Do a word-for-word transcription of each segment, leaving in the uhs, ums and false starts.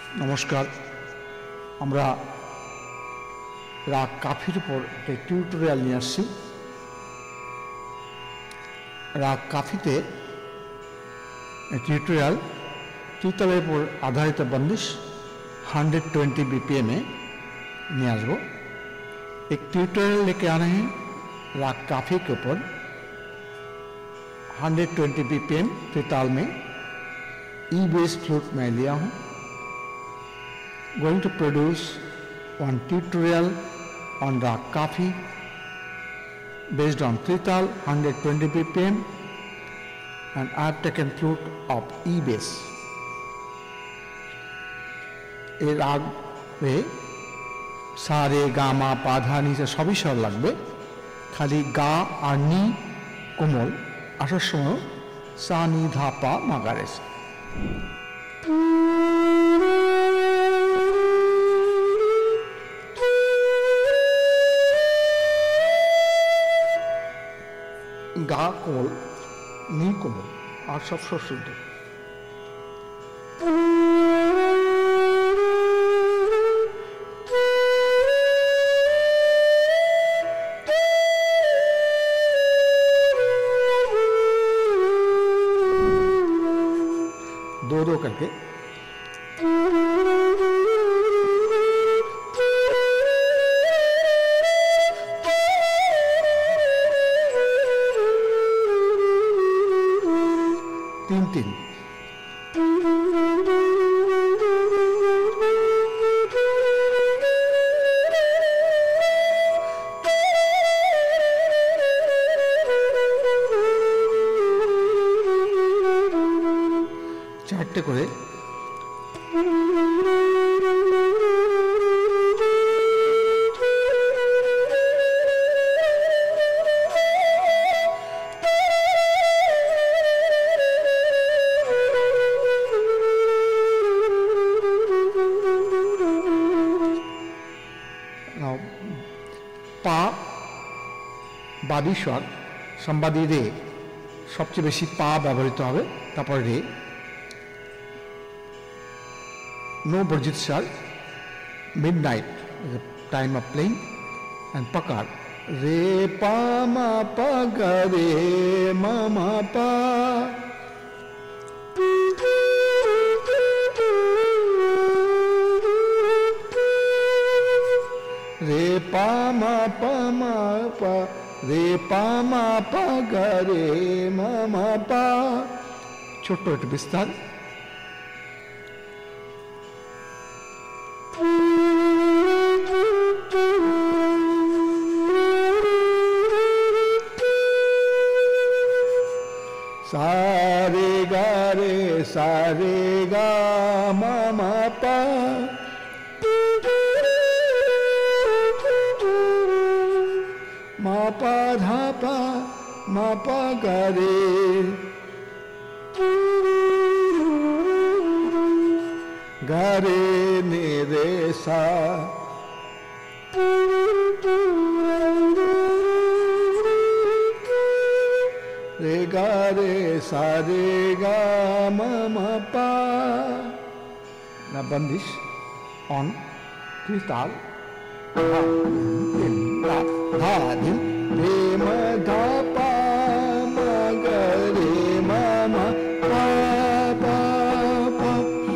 नमस्कार আমরা রাগ কাফির উপর একটা টিউটোরিয়াল নিয়ে আসছি। রাগ কাফিতে টিউটোरियल ত্রিতালের উপর आधारित बंदिश एक सौ बीस बीपीएम में निয়ে আসবো। एक ट्यूटोरियल लेके आ रहे हैं राग काफी के ऊपर एक सौ बीस बीपीएम त्रिताल में ई बेस फ्लूट मैं लिया हूँ। Going to produce one tutorial on Rag Kafi based on Trital one hundred twenty B P M, and I have taken flute of E bass. ये राग में सारे गामा पाधा नी से सभी स्वर लगबे, खाली गा और नी कोमल आसार समय सा नी धा पा मा गा रे से। गा कोमल नी कोमल और सब स्वर शुद्ध। दो दो करके तीन तीन चारटे करे पा बादी स्वर संवादी रे सबचेয়ে বেশি পা ব্যবহৃত হবে, তারপর রে नो बर्जित स्वर midnight is the time of playing, and pakar re pa ma pa ga re ma ma pa re pa ma pa ma pa re pa ma pa ga re ma ma pa ছোট্ট একটু বিস্তার। सारे गा रे सारे गा मा मा पा मा पा धा पा मा पा गा रे गा रे ने रे सा रे गा रे सा रे गा मा मा पा। ना बंदिश ऑन त्रिताल धा दिन धा धा दिन रे मा धा पा मा गा रे मा मा पा पा पा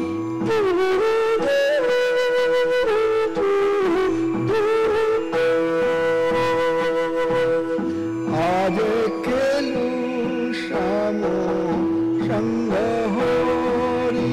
आज खेलू शामो संग होरी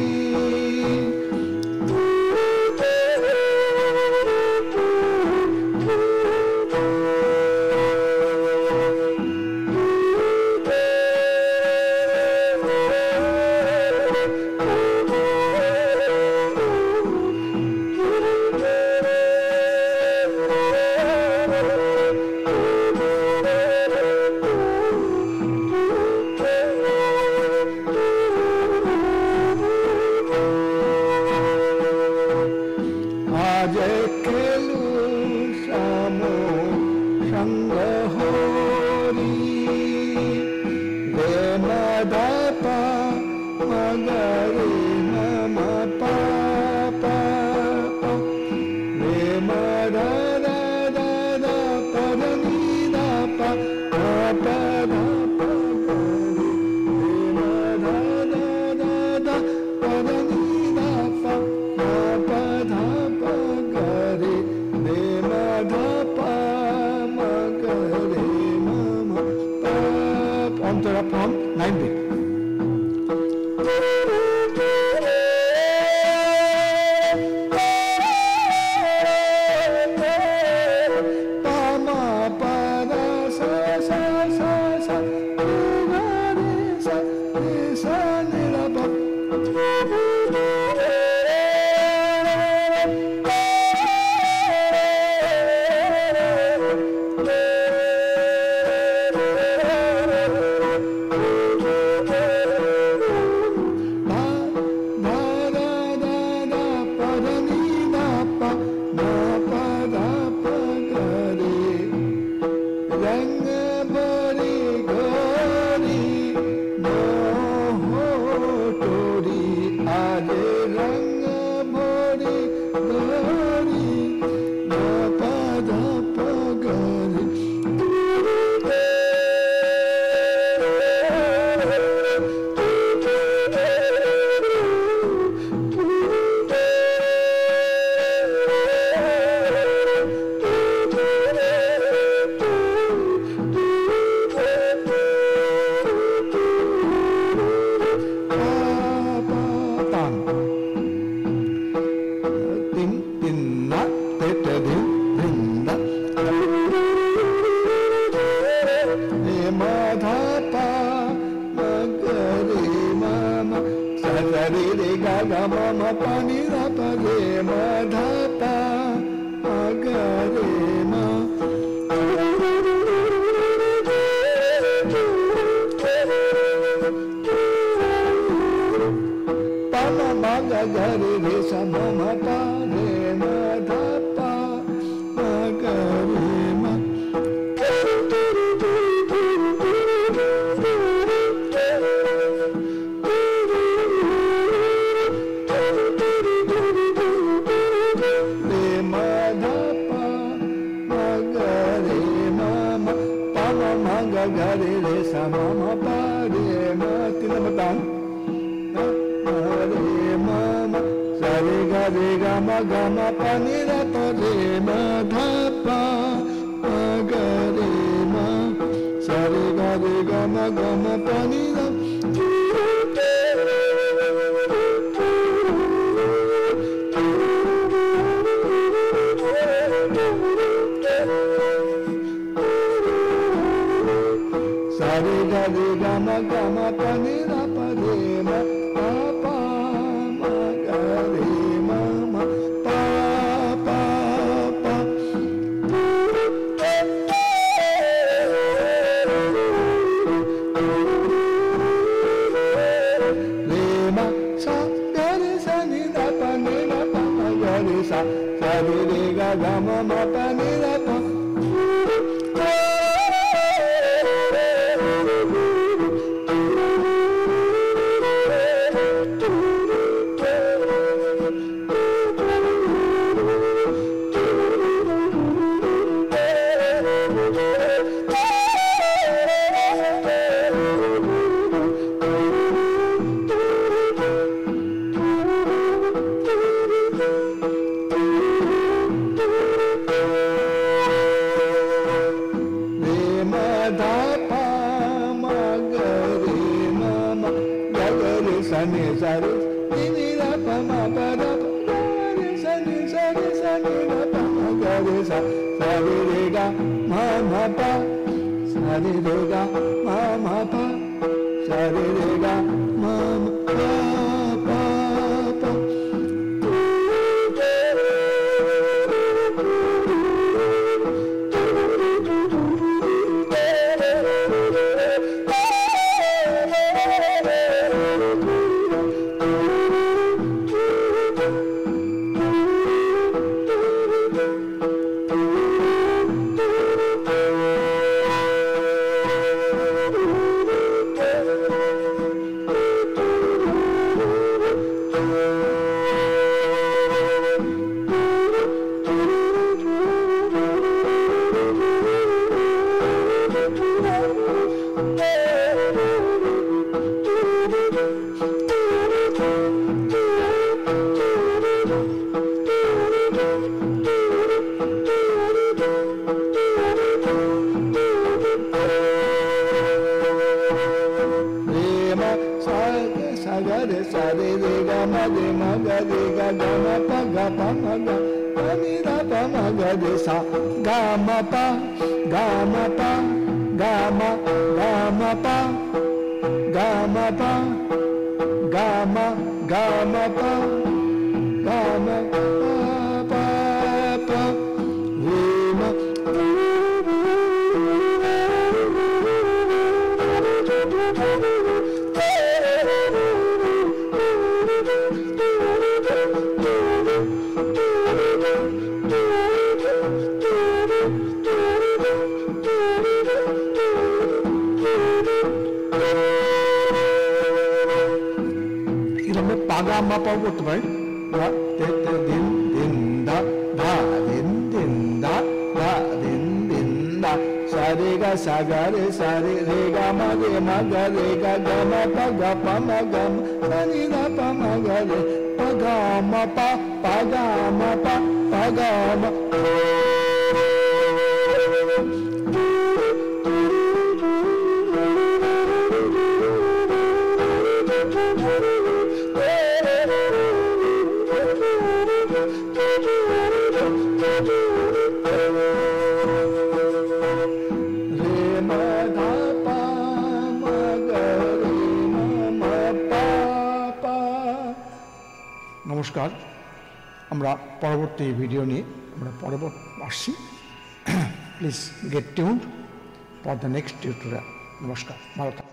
रंग भोरी गरी धा धा प गरी পাও করতে পারি, ধা তে তে দিন দিন ধা ধা দিন দিন ধা ধা দিন দিন ধা, সা রে গা সা গা রে সা রে রে গা মা রে মা গা রে গা গা মা পা গা পা মা গা মা সা নি ধা পা মা গা রে পা গা মা পা পা গা মা পা পা গা মা। নমস্কার, আমরা পরবর্তী ভিডিও নিয়ে আমরা পরবর্তী আসছি। Please get tuned for the next tutorial. নমস্কার, ভালো থাকুন।